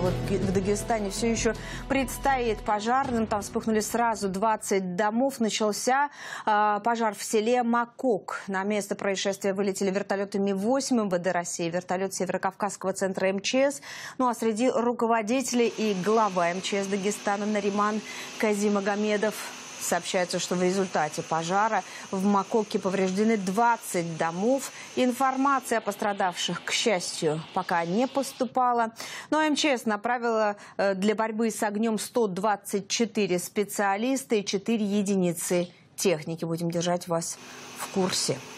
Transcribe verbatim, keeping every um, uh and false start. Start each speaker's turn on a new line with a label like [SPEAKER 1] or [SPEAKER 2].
[SPEAKER 1] вот в Дагестане все еще предстоит пожарным. Там вспыхнули сразу двадцать домов. Начался э, пожар в селе Макок. На место происшествия вылетели вертолеты Ми восемь эм вэ дэ России, вертолет Северокавказского центра эм че эс. Ну а среди руководителей и глава эм че эс Дагестана Нариман Казимагомедов. Сообщается, что в результате пожара в Макоке повреждены двадцать домов. Информация о пострадавших, к счастью, пока не поступала. Но эм че эс направила для борьбы с огнем сто двадцать четыре специалиста и четыре единицы техники. Будем держать вас в курсе.